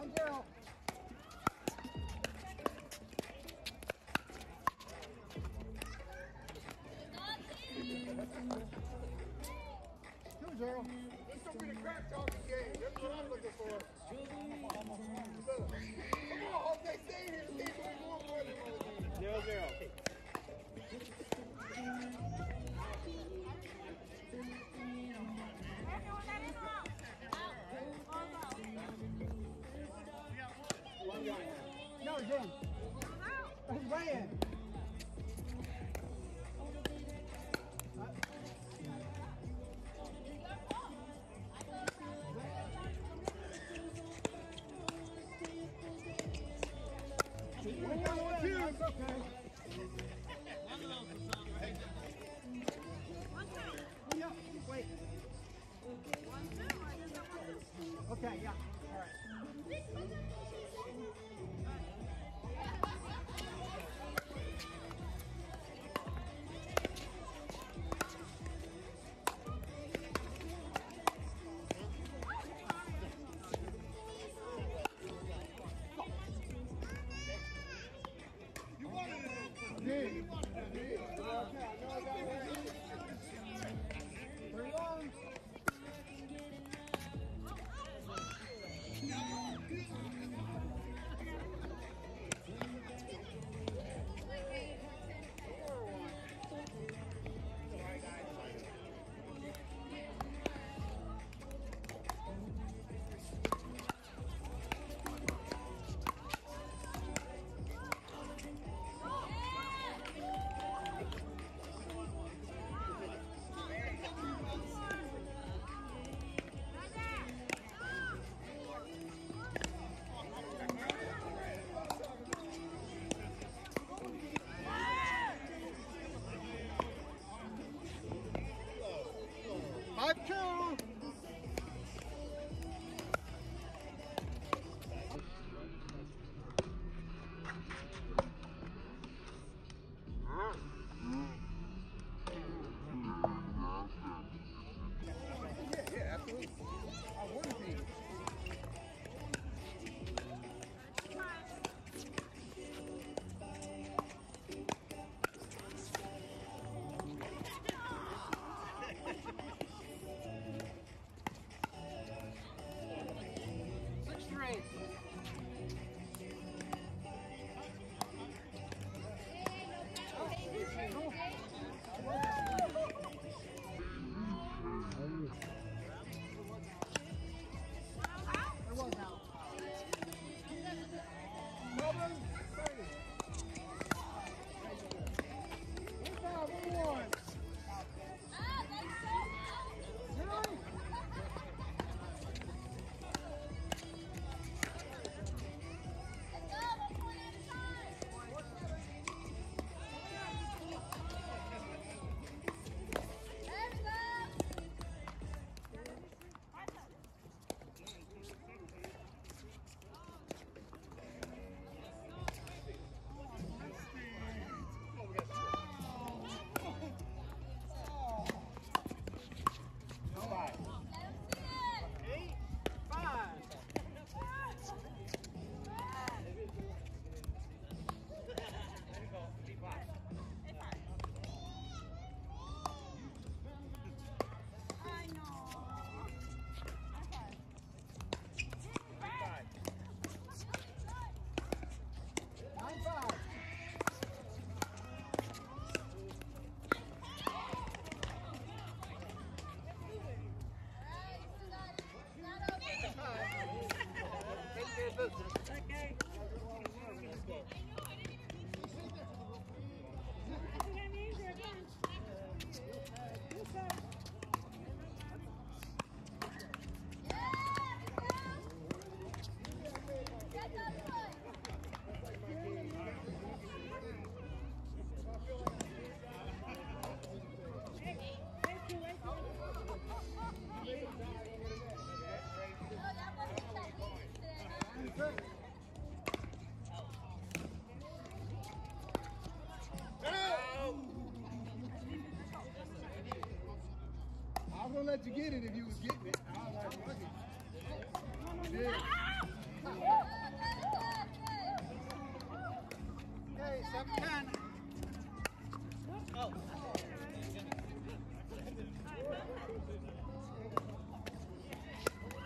Gerald. Go, Gerald. This will be the crap talking game. That's what I'm looking for. Come on, hope they stay here. Stay for more than 0-0. No, Jim. He's weighing. That's okay. Yeah, wait. Okay, yeah. All right. Yeah, absolutely. I want to be. Six straight. Okay. Let's go. I was gonna let you get it if you was getting it. I was like, fuck it. Yeah. 7-10. Oh.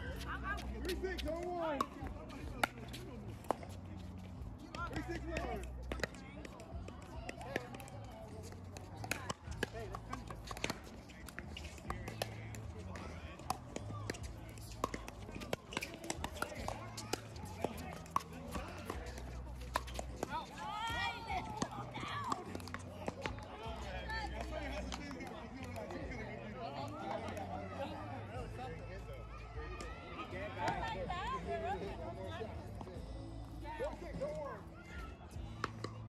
3-6 on 1. 3-6 1.